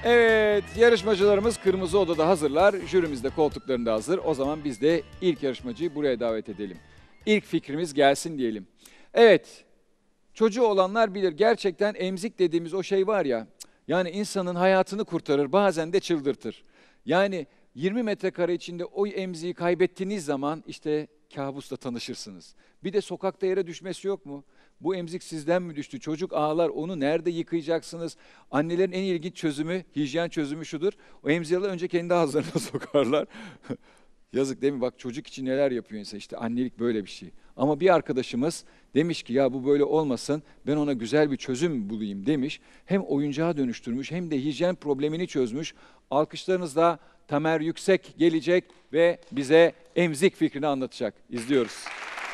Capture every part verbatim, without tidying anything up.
Evet, yarışmacılarımız Kırmızı Oda'da hazırlar, jürimiz de koltuklarında hazır. O zaman biz de ilk yarışmacıyı buraya davet edelim. İlk fikrimiz gelsin diyelim. Evet, çocuğu olanlar bilir, gerçekten emzik dediğimiz o şey var ya, yani insanın hayatını kurtarır, bazen de çıldırtır. Yani yirmi metrekare içinde o emziği kaybettiğiniz zaman işte kabusla tanışırsınız. Bir de sokakta yere düşmesi yok mu? Bu emzik sizden mi düştü? Çocuk ağlar, onu nerede yıkayacaksınız? Annelerin en ilginç çözümü, hijyen çözümü şudur. O emziği alır, önce kendi ağızlarına sokarlar. Yazık değil mi? Bak çocuk için neler yapıyor insan. İşte annelik böyle bir şey. Ama bir arkadaşımız demiş ki ya bu böyle olmasın, ben ona güzel bir çözüm bulayım demiş. Hem oyuncağa dönüştürmüş hem de hijyen problemini çözmüş. Alkışlarınızla Tamer Yüksek gelecek ve bize emzik fikrini anlatacak. İzliyoruz.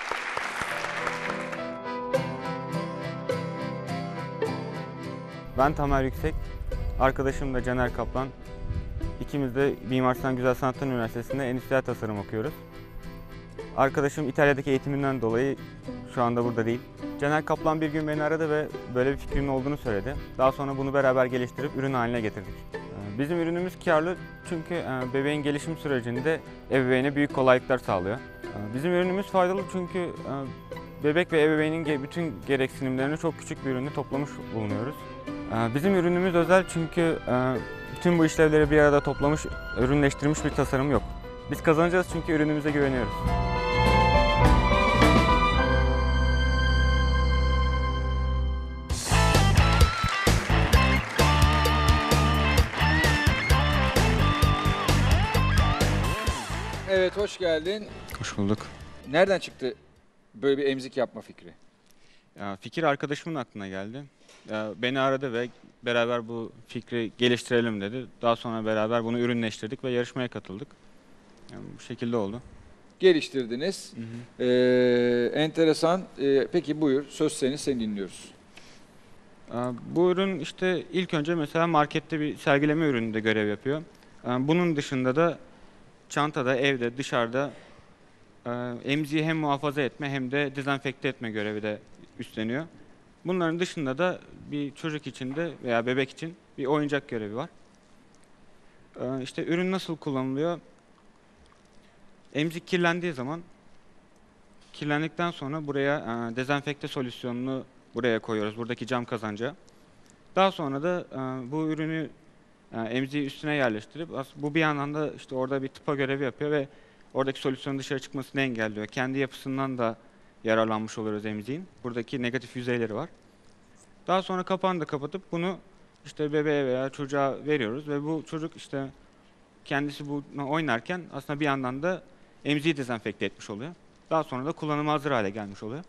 Ben Tamer Yüksek, arkadaşım da Caner Kaplan. İkimiz de Mimar Sinan Güzel Sanatlar Üniversitesi'nde endüstriyel tasarım okuyoruz. Arkadaşım İtalya'daki eğitiminden dolayı şu anda burada değil. Caner Kaplan bir gün beni aradı ve böyle bir fikrimin olduğunu söyledi. Daha sonra bunu beraber geliştirip ürün haline getirdik. Bizim ürünümüz karlı çünkü bebeğin gelişim sürecinde ebeveyne büyük kolaylıklar sağlıyor. Bizim ürünümüz faydalı çünkü bebek ve ebeveynin bütün gereksinimlerini çok küçük bir ürünü toplamış bulunuyoruz. Bizim ürünümüz özel çünkü bütün bu işlevleri bir arada toplamış, ürünleştirilmiş bir tasarım yok. Biz kazanacağız çünkü ürünümüze güveniyoruz. Evet, hoş geldin. Hoş bulduk. Nereden çıktı böyle bir emzik yapma fikri? Ya, fikir arkadaşımın aklına geldi. Ya, beni aradı ve beraber bu fikri geliştirelim dedi. Daha sonra beraber bunu ürünleştirdik ve yarışmaya katıldık. Yani bu şekilde oldu. Geliştirdiniz. Hı hı. Ee, enteresan. Ee, peki buyur, söz senin, seni dinliyoruz. Bu ürün işte ilk önce mesela markette bir sergileme ürününde görev yapıyor. Bunun dışında da çantada, evde, dışarıda emziği hem muhafaza etme hem de dezenfekte etme görevi de üstleniyor. Bunların dışında da bir çocuk için de veya bebek için bir oyuncak görevi var. İşte ürün nasıl kullanılıyor? Emzik kirlendiği zaman, kirlendikten sonra buraya dezenfekte solüsyonunu buraya koyuyoruz, buradaki cam kazanca. Daha sonra da bu ürünü emziği üstüne yerleştirip, bu bir yandan da işte orada bir tıpa görevi yapıyor ve oradaki solüsyonun dışarı çıkmasını engelliyor. Kendi yapısından da yararlanmış oluyoruz emziğin. Buradaki negatif yüzeyleri var. Daha sonra kapağını da kapatıp bunu işte bebeğe veya çocuğa veriyoruz ve bu çocuk işte kendisi bunu oynarken aslında bir yandan da emziği dezenfekte etmiş oluyor. Daha sonra da kullanıma hazır hale gelmiş oluyor.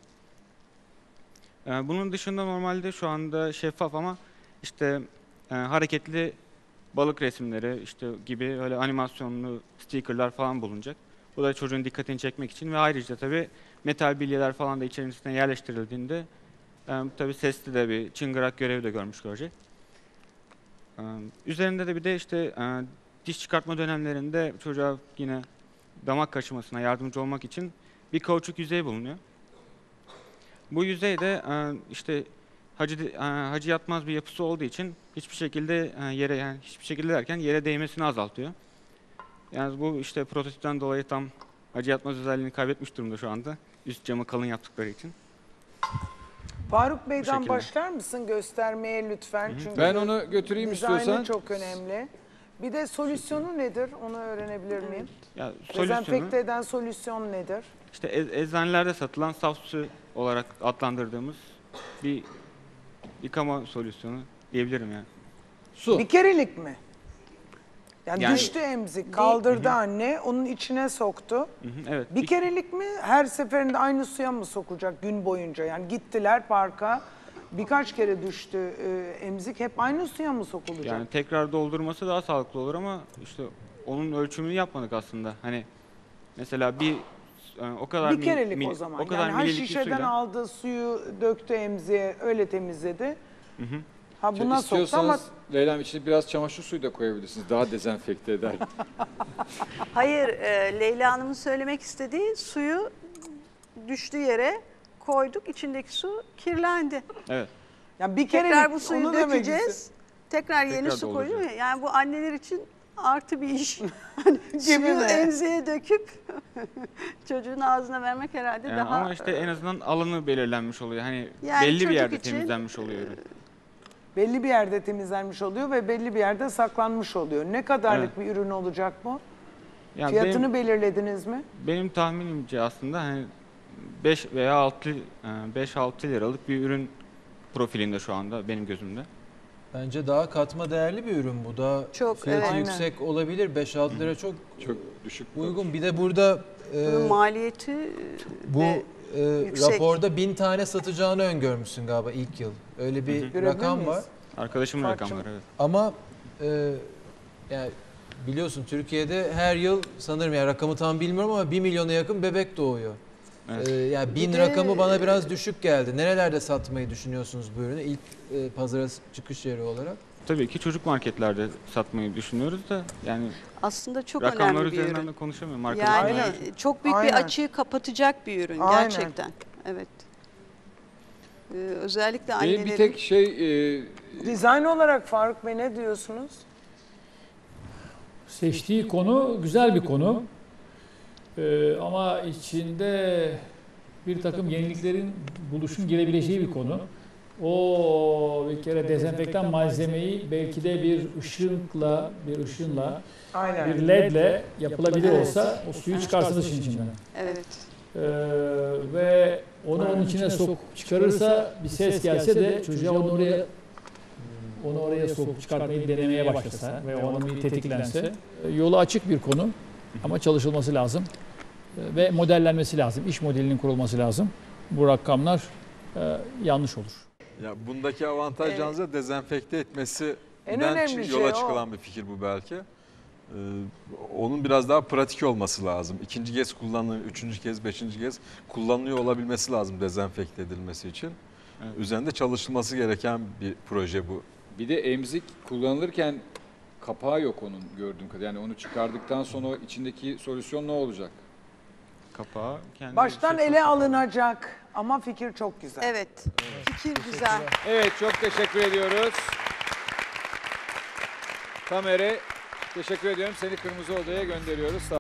Bunun dışında normalde şu anda şeffaf ama işte hareketli balık resimleri işte gibi öyle animasyonlu stickerlar falan bulunacak. Bu da çocuğun dikkatini çekmek için ve ayrıca tabii metal bilyeler falan da içerisine yerleştirildiğinde e, tabii sesli de bir çıngırak görevi de görmüş görecek. E, üzerinde de bir de işte e, diş çıkartma dönemlerinde çocuğa yine damak kaşımasına yardımcı olmak için bir kauçuk yüzey bulunuyor. Bu yüzey de e, işte hacı, hacı yatmaz bir yapısı olduğu için hiçbir şekilde yere yani hiçbir şekilde derken yere değmesini azaltıyor. Yani bu işte prototipten dolayı tam hacı yatmaz özelliğini kaybetmiş durumda şu anda. Üst camı kalın yaptıkları için. Faruk Bey'den başlar mısın göstermeye lütfen? Hı-hı. Çünkü ben onu götüreyim istiyorsan. Dizaynı çok önemli. Bir de solüsyonu nedir? Onu öğrenebilir miyim? Ya, dezenfekte eden solüsyon nedir? İşte eczanelerde satılan saf su olarak adlandırdığımız bir yıkama solüsyonu diyebilirim yani. Su. Bir kerelik mi? Yani, yani düştü emzik, kaldırdı Hı-hı. anne, onun içine soktu. Hı-hı, evet. Bir kerelik mi? Her seferinde aynı suya mı sokacak gün boyunca? Yani gittiler parka, birkaç kere düştü e, emzik, hep aynı suya mı sokulacak? Yani tekrar doldurması daha sağlıklı olur ama işte onun ölçümünü yapmadık aslında. Hani mesela bir o kadar bir kerelik mil, o zaman. O kadar yani her şişeden suyla aldığı suyu döktü emziğe, öyle temizledi. Hı hı. Ha buna soktu ama Leyla'm içine biraz çamaşır suyu da koyabilirsiniz. Daha dezenfekte eder. Hayır, e, Leyla Hanım'ın söylemek istediği suyu düştüğü yere koyduk, içindeki su kirlendi. Evet. yani bir Tekrar kerelik bu suyu onu demek dökeceğiz. istedim. Tekrar yeni Tekrar su dolduracağız. koyuyor ya. Yani bu anneler için artı bir iş. Hani suyu mi? emziğe döküp çocuğun ağzına vermek herhalde Yani daha... ama işte en azından alanı belirlenmiş oluyor. Hani Yani belli bir çocuk yerde için- temizlenmiş oluyor ürün. Belli bir yerde temizlenmiş oluyor ve belli bir yerde saklanmış oluyor. Ne kadarlık Evet. bir ürün olacak bu? Yani Fiyatını benim, belirlediniz mi? benim tahminimce aslında hani beş veya altı beş altı liralık bir ürün profilinde şu anda benim gözümde. Bence daha katma değerli bir ürün bu. Daha Çok, fiyatı evet. yüksek olabilir. beş altı lira çok Çok düşük. uygun. Bir de burada e, Bunun maliyeti bu ve e, yüksek. raporda bin tane satacağını öngörmüşsün galiba ilk yıl. Öyle bir Görebilir rakam miyiz? var. Arkadaşımın Farklı. rakamları evet. Ama e, yani biliyorsun Türkiye'de her yıl sanırım, yani rakamı tam bilmiyorum ama bir milyona yakın bebek doğuyor. Evet. E, yani bin Bir de- rakamı bana biraz düşük geldi. Nerelerde satmayı düşünüyorsunuz bu ürünü? İlk e, pazara çıkış yeri olarak. Tabii ki çocuk marketlerde satmayı düşünüyoruz da yani aslında çok rakamlar önemli bir üzerinden ürün. de konuşamıyorum Yani arkadaşlar. Aynen. çok büyük Aynen. bir açığı kapatacak bir ürün Aynen. gerçekten. Evet. Ee, özellikle Benim annelerin... bir tek şey e, Dizayn olarak Faruk Bey ne diyorsunuz? Seçtiği konu güzel bir konu. Ee, ama içinde bir takım yeniliklerin buluşun girebileceği bir konu. O bir kere dezenfektan malzemeyi belki de bir ışıkla, bir ışınla, Aynen. bir ledle yapılabilir olsa o suyu çıkarsınız işin içinden. Evet. Ee, ve onu onun içine sok çıkarırsa bir ses gelse de çocuğa onu oraya onu oraya sokup çıkartmayı denemeye başlasa ve onun bir tetiklense e, yolu açık bir konu ama çalışılması lazım E, ve modellenmesi lazım. İş modelinin kurulması lazım. Bu rakamlar e, yanlış olur. Ya bundaki avantaj Evet. yalnızca dezenfekte En etmesinden önemli çı- şey yola o. çıkılan bir fikir bu belki. Ee, onun biraz daha pratik olması lazım. İkinci kez kullanılıyor, üçüncü kez, beşinci kez kullanılıyor olabilmesi lazım dezenfekte edilmesi için. Evet. Üzerinde çalışılması gereken bir proje bu. bir de emzik kullanılırken kapağı yok onun gördüğüm kadarıyla. Yani onu çıkardıktan sonra o içindeki solüsyon ne olacak? Kapağı kendi Baştan şey ele çok- alınacak ama fikir çok güzel. Evet. Fikir güzel. Evet, çok teşekkür ediyoruz. Tamer'e teşekkür ediyorum. Seni Kırmızı Oda'ya gönderiyoruz.